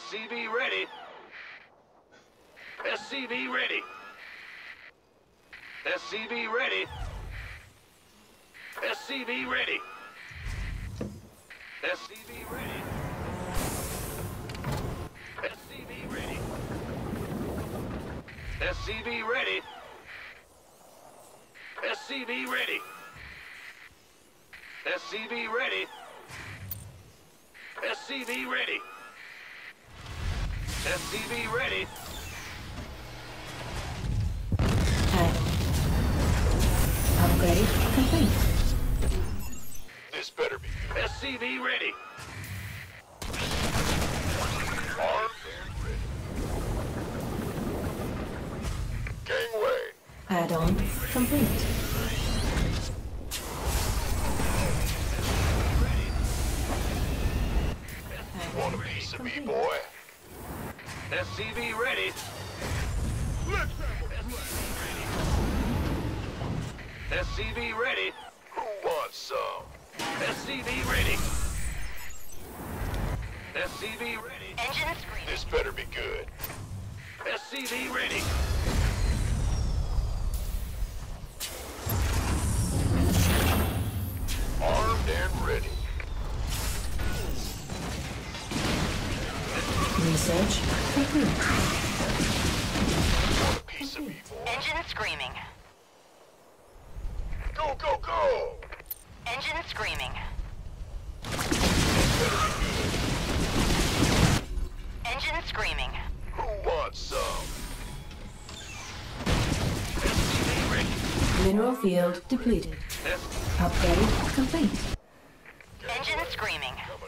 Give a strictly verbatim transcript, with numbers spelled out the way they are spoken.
C V ready. S C V ready. S C V ready. S C V ready. S C V ready. S C V ready. S C V ready. S C V ready. S C V ready. S C V ready. S C V ready. Upgrade complete. This better be good. S C V ready. Armed and ready. Gangway. Add-on complete. Want a piece of me, boy? S C V ready. Let's S C V ready. Who wants some? S C V ready. S C V ready. Engine screen. This better be good. S C V ready. Armed and ready. Research complete. Want a piece of me, boy? Engine screaming. Go, go, go! Engine screaming. Engine screaming. Who wants some? S C V ready. Mineral field depleted. S Upgrade complete. Engine screaming. Coming